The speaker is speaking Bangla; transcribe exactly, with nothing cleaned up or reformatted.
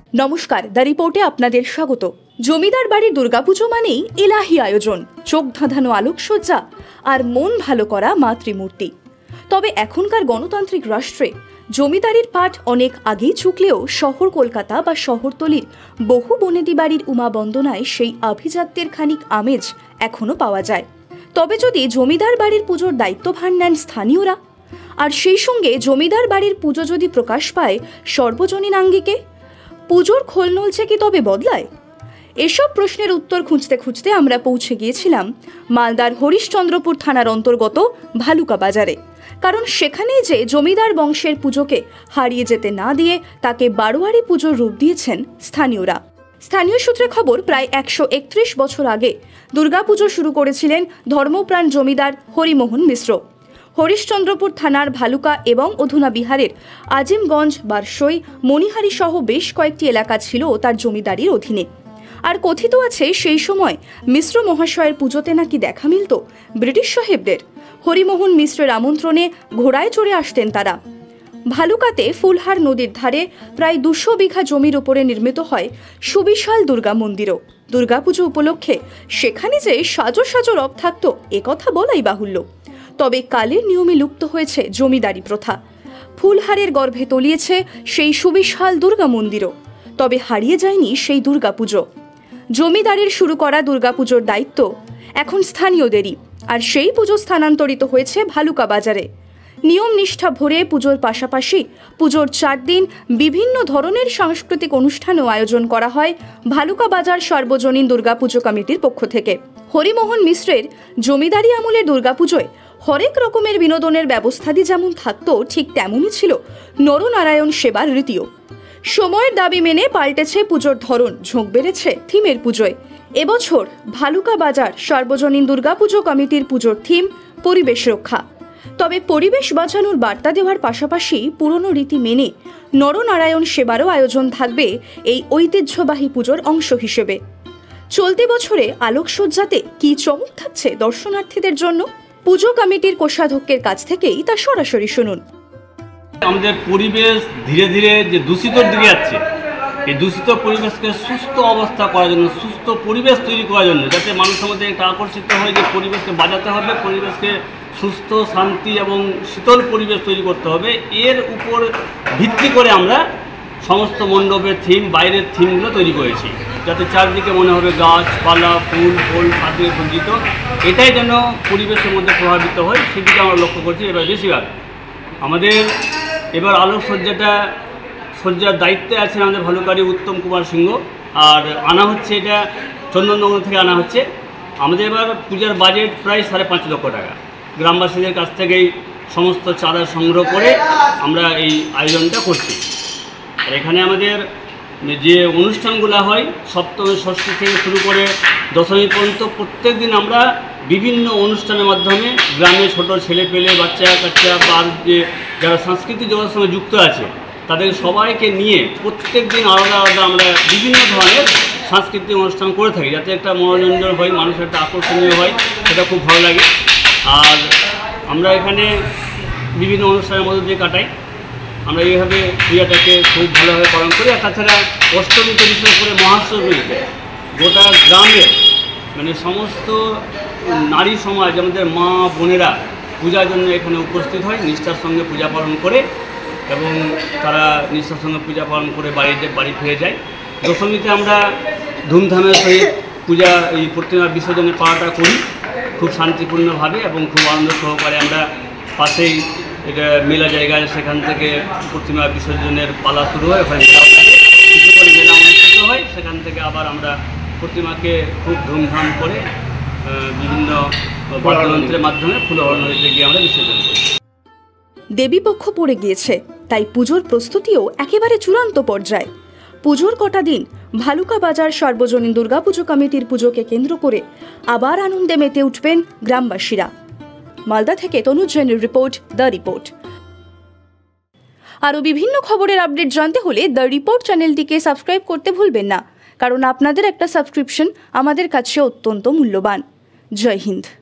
নমস্কার, দ্য রিপোর্টে আপনাদের স্বাগত। জমিদার বাড়ির দুর্গাপুজো মানেই এলাহি আয়োজন, চোখ ধাঁধানো আলোকসজ্জা আর মন ভালো করা মাতৃমূর্তি। তবে এখনকার গণতান্ত্রিক রাষ্ট্রে জমিদারির পাঠ অনেক আগেই চুকলেও শহর কলকাতা বা শহরতলির বহু বনেদি বাড়ির উমা বন্দনায় সেই আভিজাত্যের খানিক আমেজ এখনও পাওয়া যায়। তবে যদি জমিদার বাড়ির পুজোর দায়িত্বভার নেন স্থানীয়রা, আর সেই সঙ্গে জমিদার বাড়ির পুজো যদি প্রকাশ পায় সর্বজনীন আঙ্গিকে, পুজোর খোল নলছে কি তবে বদলায়? এসব প্রশ্নের উত্তর খুঁজতে খুঁজতে আমরা পৌঁছে গিয়েছিলাম মালদার হরিশ্চন্দ্রপুর থানার অন্তর্গত ভালুকা বাজারে। কারণ সেখানেই যে জমিদার বংশের পুজোকে হারিয়ে যেতে না দিয়ে তাকে বারোয়ারি পুজোর রূপ দিয়েছেন স্থানীয়রা। স্থানীয় সূত্রে খবর, প্রায় একশো একত্রিশ বছর আগে দুর্গাপুজো শুরু করেছিলেন ধর্মপ্রাণ জমিদার হরিমোহন মিশ্র। হরিশ্চন্দ্রপুর থানার ভালুকা এবং অধুনা বিহারের আজিমগঞ্জ, বারসই, মণিহারি সহ বেশ কয়েকটি এলাকা ছিল তার জমিদারির অধীনে। আর কথিত আছে সেই সময় মিশ্র মহাশয়ের পুজোতে নাকি দেখা মিলত ব্রিটিশ সাহেবদের। হরিমোহন মিশ্রের আমন্ত্রণে ঘোড়ায় চড়ে আসতেন তারা। ভালুকাতে ফুলহার নদীর ধারে প্রায় দুশো বিঘা জমির উপরে নির্মিত হয় সুবিশাল দুর্গা মন্দিরও। দুর্গাপুজো উপলক্ষে সেখানে যে সাজো সাজো রব থাকত একথা বলাই বাহুল্য। তবে কালের নিয়মে লুপ্ত হয়েছে জমিদারি প্রথা। ফুলহারের গর্ভে তলিয়েছে সেই সুবিশাল দুর্গা মন্দিরও, তবে হারিয়ে যায়নি সেই দুর্গাপুজো। জমিদারির শুরু করা দুর্গাপুজোর দায়িত্ব এখন স্থানীয়দেরই, আর সেই পুজো স্থানান্তরিত হয়েছে ভালুকা বাজারে। নিয়ম নিষ্ঠা ভরে পুজোর পাশাপাশি পুজোর চার দিন বিভিন্ন ধরনের সাংস্কৃতিক অনুষ্ঠানও আয়োজন করা হয় ভালুকা বাজার সর্বজনীন দুর্গাপুজো কমিটির পক্ষ থেকে। হরিমোহন মিশ্রের জমিদারি আমলের দুর্গাপুজোয় হরেক রকমের বিনোদনের ব্যবস্থাদি যেমন থাকতো, ঠিক তেমনই ছিল নরনারায়ণ সেবার রীতিও। সময়ের দাবি মেনে পাল্টেছে পুজোর ধরন, ঝোঁক বেড়েছে থিমের পুজোয়। এবছর ভালুকা বাজার সর্বজনীন দুর্গাপুজো কমিটির পুজোর থিম পরিবেশ রক্ষা। তবে পরিবেশ বাঁচানোর বার্তা দেওয়ার পাশাপাশি পুরনো রীতি মেনে নরনারায়ণ সেবারও আয়োজন থাকবে এই ঐতিহ্যবাহী পুজোর অংশ হিসেবে। চলতি বছরে আলোকসজ্জাতে কি চমক থাকছে দর্শনার্থীদের জন্য, পুজো কমিটির কোষাধ্যক্ষের কাছ থেকেই তা সরাসরি শুনুন। আমাদের পরিবেশ ধীরে ধীরে যে দূষিতর দিকে যাচ্ছে, এই দূষিত পরিবেশকে সুস্থ অবস্থা করার জন্য, সুস্থ পরিবেশ তৈরি করার জন্য, যাতে মানুষের মধ্যে একটা আকর্ষিত হয় যে পরিবেশকে বাঁচাতে হবে, পরিবেশকে সুস্থ, শান্তি এবং শীতল পরিবেশ তৈরি করতে হবে, এর উপর ভিত্তি করে আমরা সমস্ত মণ্ডপের থিম, বাইরের থিমগুলো তৈরি করেছি, যাতে চারদিকে মনে হবে গাছপালা, ফুল ফল পাখি সজ্জিত, এটাই যেন পরিবেশের মধ্যে প্রভাবিত হয়, সেদিকে আমরা লক্ষ্য করছি এবার বেশিরভাগ। আমাদের এবার আলোকসজ্জাটা সজ্জার দায়িত্বে আছেন আমাদের ভালুকারি উত্তম কুমার সিংহ, আর আনা হচ্ছে এটা চন্দননগর থেকে আনা হচ্ছে। আমাদের এবার পূজার বাজেট প্রায় সাড়ে পাঁচ লক্ষ টাকা। গ্রামবাসীদের কাছ থেকেই সমস্ত চাঁদা সংগ্রহ করে আমরা এই আয়োজনটা করছি। আর এখানে আমাদের যে অনুষ্ঠানগুলো হয় সপ্তমী ষষ্ঠী থেকে শুরু করে দশমী পর্যন্ত, প্রত্যেক দিন আমরা বিভিন্ন অনুষ্ঠানের মাধ্যমে গ্রামে ছোটো ছেলে পেলে, বাচ্চা কাচ্চা বা যে যারা সাংস্কৃতিক জগতের সঙ্গে যুক্ত আছে তাদের সবাইকে নিয়ে প্রত্যেক দিন আলাদা আলাদা আমরা বিভিন্ন ধরনের সাংস্কৃতিক অনুষ্ঠান করে থাকি, যাতে একটা মনোরঞ্জন হয়, মানুষের একটা আকর্ষণীয় হয়, সেটা খুব ভালো লাগে। আর আমরা এখানে বিভিন্ন অনুষ্ঠানের মধ্যে দিয়ে কাটাই। আমরা এইভাবে পূজাটাকে খুব ভালোভাবে পালন করি। আর তাছাড়া অষ্টমীতে বিশেষ করে মহাষ্টমীতে গোটা গ্রামে মানে সমস্ত নারী সমাজ, আমাদের মা বোনেরা পূজার জন্য এখানে উপস্থিত হয়, নিষ্ঠার সঙ্গে পূজা পালন করে, এবং তারা নিষ্ঠার সঙ্গে পূজা পালন করে বাড়িতে বাড়ি ফিরে যায়। দশমীতে আমরা ধুমধামের সহিত পূজা এই প্রতিমা বিসর্জনের পালাটা করি খুব শান্তিপূর্ণভাবে এবং খুব আনন্দ সহকারে। আমরা পাশেই এটা মেলা জায়গায়, সেখান থেকে প্রতিমা বিসর্জনের পালা শুরু হয়, ওখানে কিছু করে মেলা অনুষ্ঠিত হয়, সেখান থেকে আবার আমরা প্রতিমাকে খুব ধুমধাম করে বিভিন্ন বাদ্যযন্ত্রের মাধ্যমে ফুলহর নদীতে গিয়ে আমরা বিসর্জন করি। দেবীপক্ষ পড়ে গিয়েছে, তাই পুজোর প্রস্তুতিও একেবারে চূড়ান্ত পর্যায়ে। পুজোর কটা দিন ভালুকা বাজার সর্বজনীন দুর্গাপুজো কমিটির পুজোকে কেন্দ্র করে আবার আনন্দে মেতে উঠবেন গ্রামবাসীরা। মালদা থেকে তনুজ জৈনের রিপোর্ট, দ্য রিপোর্ট। আরও বিভিন্ন খবরের আপডেট জানতে হলে দ্য রিপোর্ট চ্যানেলটিকে সাবস্ক্রাইব করতে ভুলবেন না, কারণ আপনাদের একটা সাবস্ক্রিপশন আমাদের কাছে অত্যন্ত মূল্যবান। জয় হিন্দ।